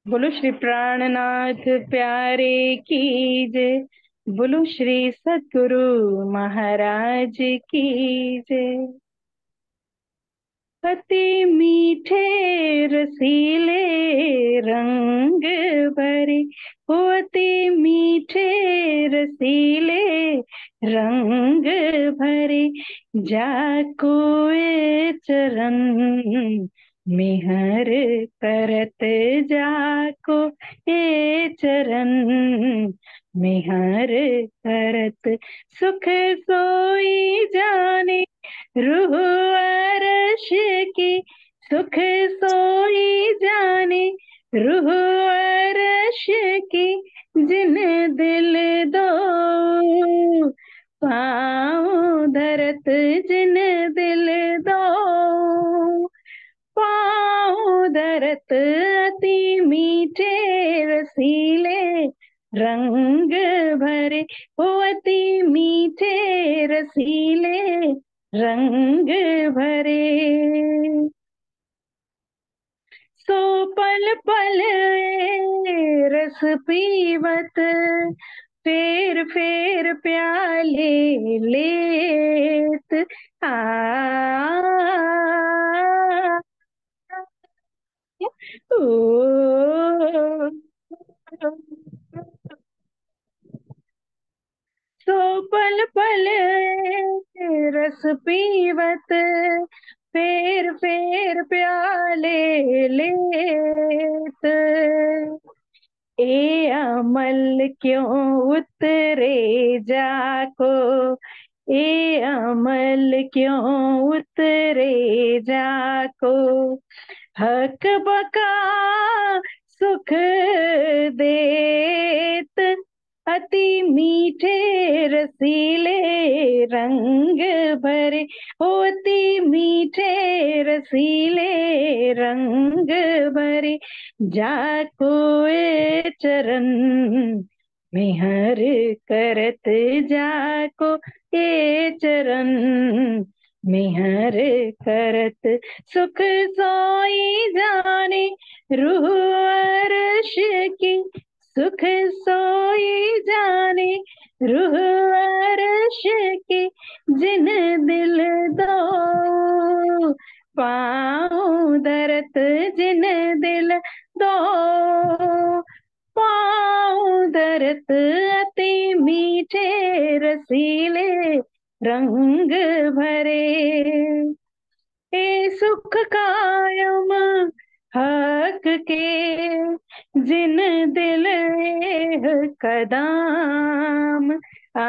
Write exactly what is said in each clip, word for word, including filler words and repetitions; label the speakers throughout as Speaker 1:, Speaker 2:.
Speaker 1: बोलो श्री प्राणनाथ प्यारे की जय। बोलो श्री सद्गुरु महाराज की जय। अति मीठे रसीले रंग भरे, हो अति मीठे रसीले रंग भरे, जाको ए चरण मेहर करत, जाको ए चरण मेहर करत, सुख सोई जाने रूह अर्श की, सुख सोई जाने रूह अर्श की, जिन दिल दो पाँव धरत, जिन दिल दो पाँव धरत, अति मीठे रसीले रंग भरे, हो अति मीठे रसीले रंग भरे। सो पल पल रस पीवत, फेर फेर प्याले लेत, आ ओ सो पल पल रस पीवत, फेर फेर प्याले लेत, ए अमल क्यों उतरे जाको, ए अमल क्यों उतरे जाको, हक बका सुख देत, अति मीठे रसीले रंग भरे, हो अति मीठे रसीले रंग भरे, जाको ए चरण मेहर करत, जाको ए चरण मेहर करत, सुख सोई जाने रूह अर्श की, सुख सोई जाने रूह अर्श की, जिन दिल दो पाँव धरत, जिन दिल दो पाँव धरत, अति मीठे रसीले रंग भरे, ए सुख कायम हक के, जिन दिल कदम आ,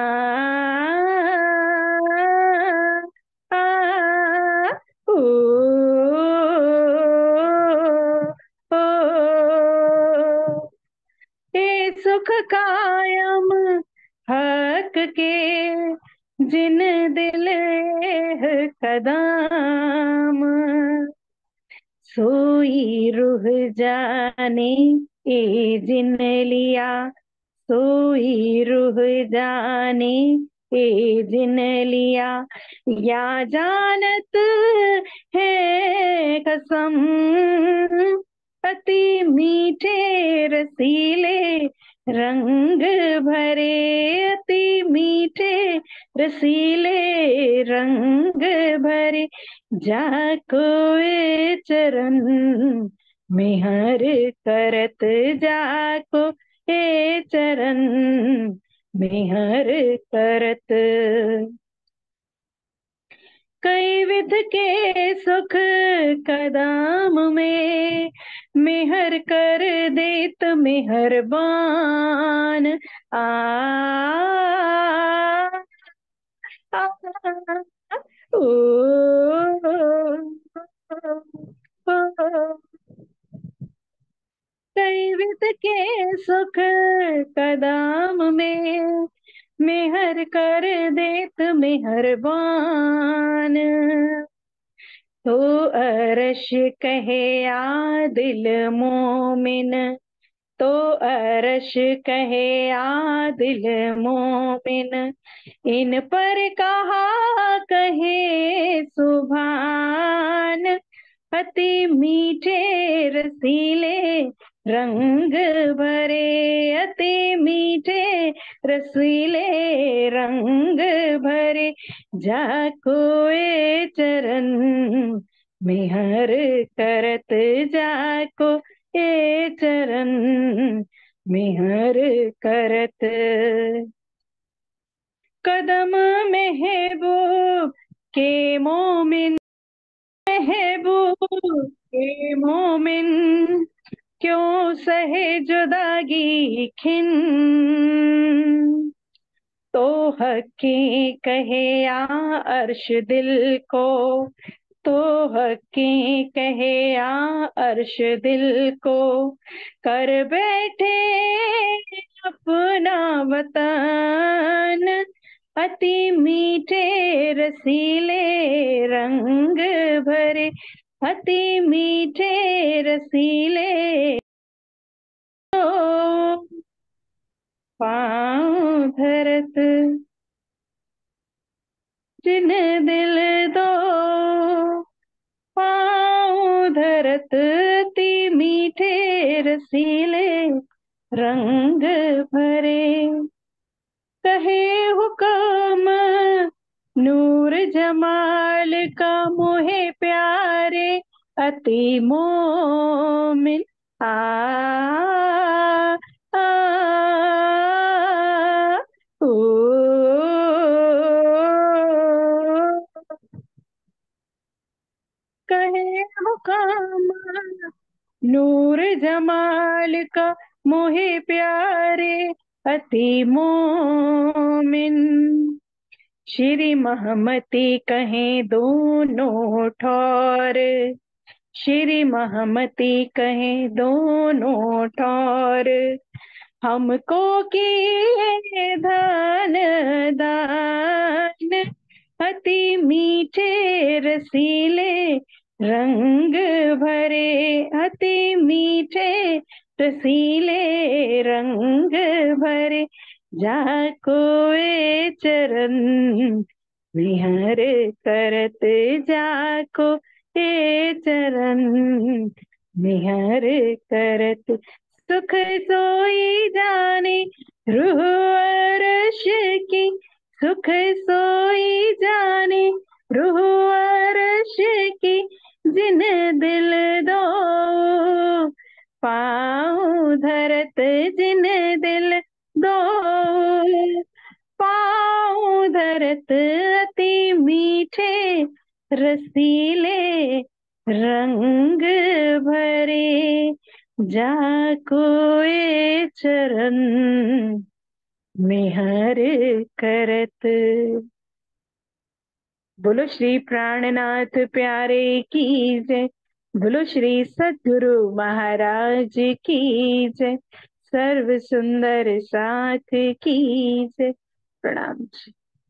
Speaker 1: आ, ओ, ओ, ओ, ए सुख कायम हक के, जिन दिल कदम, सोई रूह जाने ए जिन लिया, सोई रूह जाने ए जिन लिया, या जानत है कसम, अति मीठे रसीले रंग भरे, अति मीठे रसीले रंग भरे, जाको ए चरण मेहर करत, जाको ए चरण मेहर करत, कई विध के सुख कदम में, मेहर कर देत मेहरबान, आ, आ, ओ, कई विध के सुख कदम में, मेहर कर देत मेहरबान, तो अरश कहे आ दिल मोमिन, तो अरश कहे आ दिल मोमिन, इन पर कहा कहे सुभान, अति मीठे रसीले रंग भरे अति मीठे रसीले रंग भरे, जाको ए चरण मेहर करत, जाको ए चरण मेहर करत। कदम महबूब के मोमिन, महबूब के मोमिन क्यों सहे जुदागी खिन। तो हकी कहे या अर्श दिल को, तो हकी कहे या अर्श दिल को, कर बैठे अपना वतन अति मीठे रसीले रंग भरे, अति मीठे रसीले तो पाँव धरत, जिन दिल दो पाँव धरत, अति मीठे रसीले रंग भरे। कहे हुक्म नूर जमाल का मोहे प्यारे, अति मोमिन आ, आ, ओ, कहे हुक्म नूर जमाल का मोहे प्यारे, अति मोमिन। श्री महमती कहें दोनों ठौर, श्री महमती कहें दोनों ठौर, हमको किए धन दान अति मीठे रसीले रंग भरे, अति मीठे रसीले रंग भरे, जाको ए चरण मेहर करत, जाको ए चरण मेहर करत। सुख सोई जाने रूह अर्श की, सुख सोई जाने रूह अर्श की, जिन दिल दो पाँव धरत, जिन दिल दो पाँव धरत, अति मीठे रसीले रंग भरे, जाको ए चरण मेहर करत। बोलो श्री प्राणनाथ प्यारे की जय, बोलो श्री सद्गुरु महाराज की जय, सर्व सुंदर साथ की जय। प्रणाम जी।